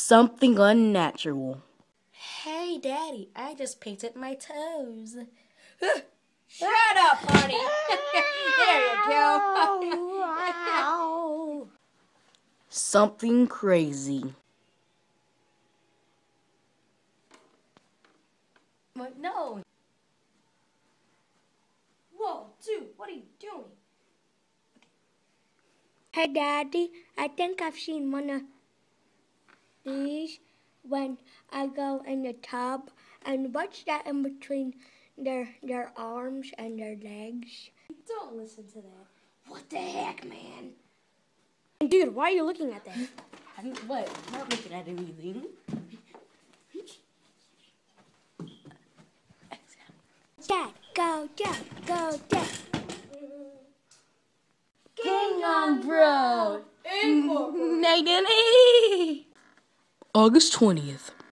something unnatural. Hey, Daddy, I just painted my toes. Shut up, honey. There you go. Something crazy. What? No. Whoa, dude, what are you doing? Hey, Daddy, I think I've seen one of these when I go in the tub. And what's that in between their arms and their legs? Don't listen to that. What the heck, man? Dude, why are you looking at that? What? I'm not looking at anything. Dad, go, Dad, go, Dad. Gingongbro! August 20th.